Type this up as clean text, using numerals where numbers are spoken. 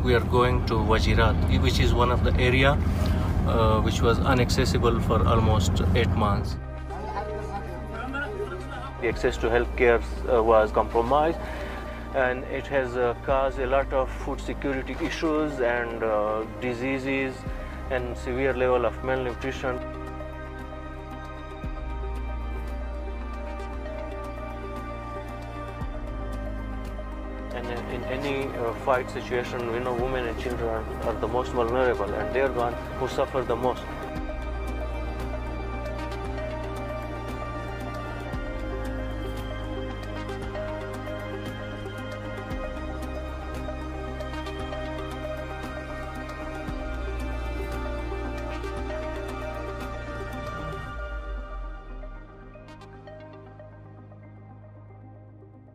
we are going to Wajirat, which is one of the area which was inaccessible for almost 8 months. The access to healthcare was compromised, and it has caused a lot of food security issues and diseases and severe level of malnutrition. And in any fight situation, women and children are the most vulnerable, and they are the ones who suffer the most.